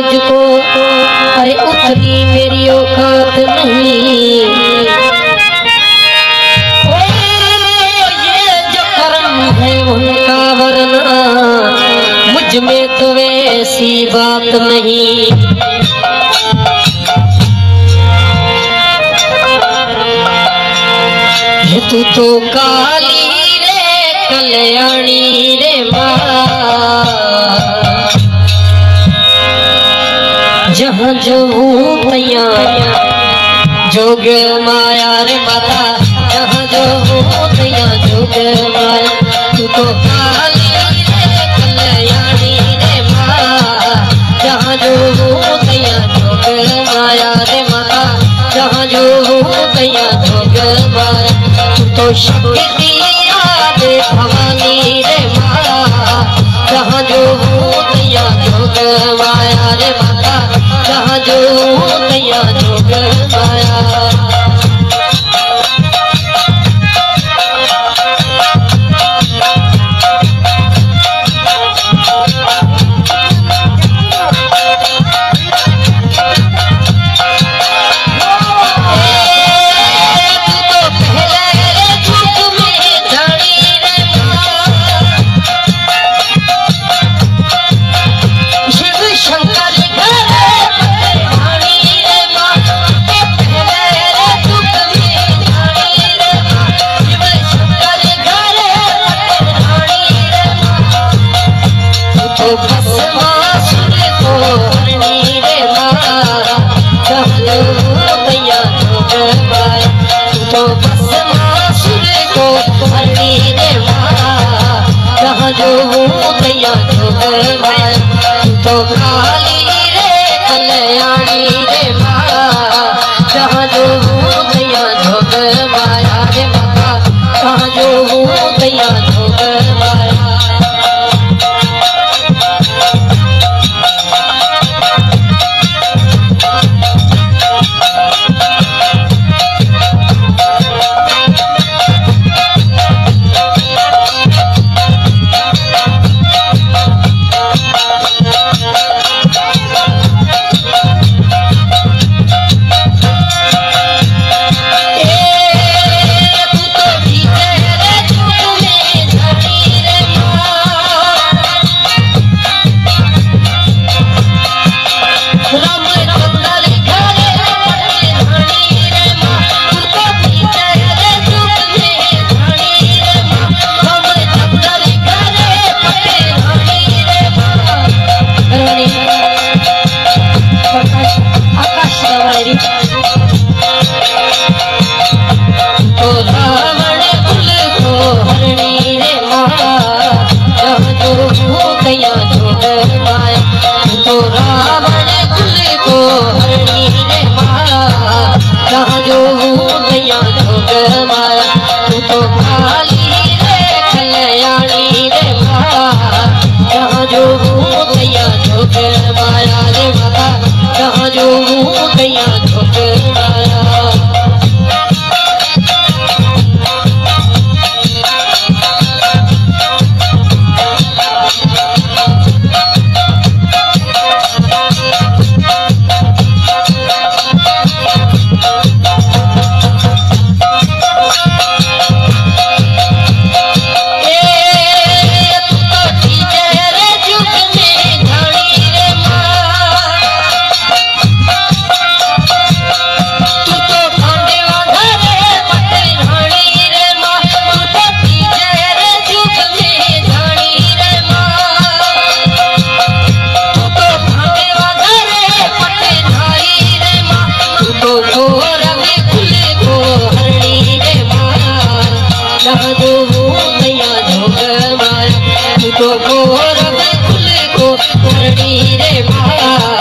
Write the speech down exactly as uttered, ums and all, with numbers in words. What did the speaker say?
मुझको, अरे उतनी मेरी औकात नहीं। ये जो कर्म है उनका, वरना मुझ में तो ऐसी बात नहीं। ये तू तो काली रे कल्याणी रे माँ, जहाँ जो हूँ तैयार जोग माया रे माता, जहाँ जो हूँ तैयार जोग माया। तू तो काली रे कल्याणी रे माँ, जहाँ जो हूँ तैयार जोग माया रे माता, जहाँ जो हूँ तैयार जोग माया। तू तो शक्ति याद भवानी रे माँ, जहाँ जो हूँ तैयार जोग माया रे माता, जहाँ जो हूँ तैयार जोग माया। तो काली रे कल्याणी रे माँ, जहाँ जो हूँ तैयार जोग माया रे माता, जहाँ जो हूँ तैयार जोग माया। जहाँ जो हूँ तैयार जोग माया। तू तो काली रे कल्याणी रे माँ, जहाँ जो हूँ तैयार जोग माया रे माता, जहाँ जो हूँ तैयार जोग माया। तो गोर में फूल को करनी रे माँ।